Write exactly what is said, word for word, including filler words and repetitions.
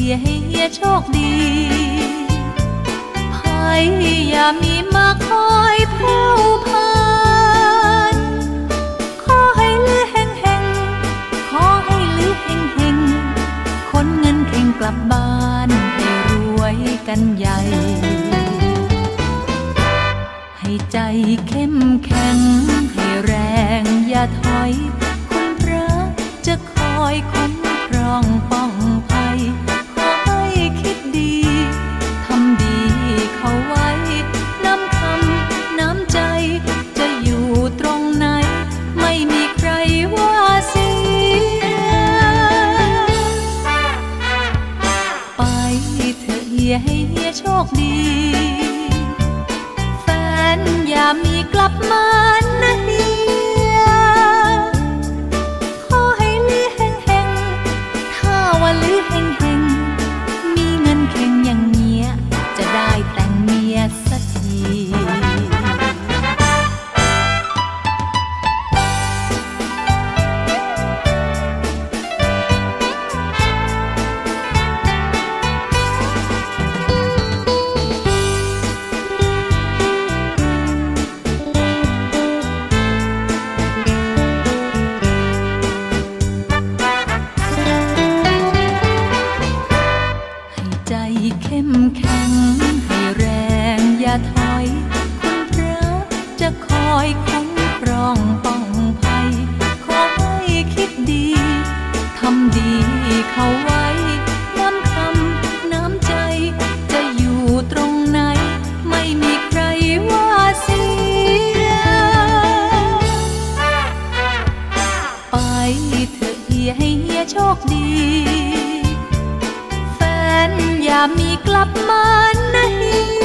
ยให้เฮียโชคดีภัยอย่ามีมาคอยแผ่วผ่านขอให้ลือแห่งแห่งขอให้ลือแห่งแห่งคนเงินเข่งกลับบ้านให้รวยกันใหญ่ให้ใจเข้มแข็งให้แรงอย่าถอยคุณพระจะคอยคุ้มครองป้องภัยขอให้คิดดีทำดีเข้าไว้น้ำคำน้ำใจจะอยู่ตรงไหนไม่มีใครว่าเสียไปเถอะเฮียให้เฮียโชคดีแฟนอย่ามีกลับมานะเฮียขอให้ลือแห่งแห่งถ้าว่าลือแห่งแห่งมีเงินเข่งอย่างเงี้ยจะได้แต่งเมียสักทีเข้มแข็งให้แรงอย่าถอยคุณพระจะคอยคุ้มครองป้องภัยขอให้คิดดีทำดีเข้าไว้น้ำคำน้ำใจจะอยู่ตรงไหนไม่มีใครว่าเสียไปเถอะเฮียให้เฮียโชคดีอย่ามีกลับมานะเฮี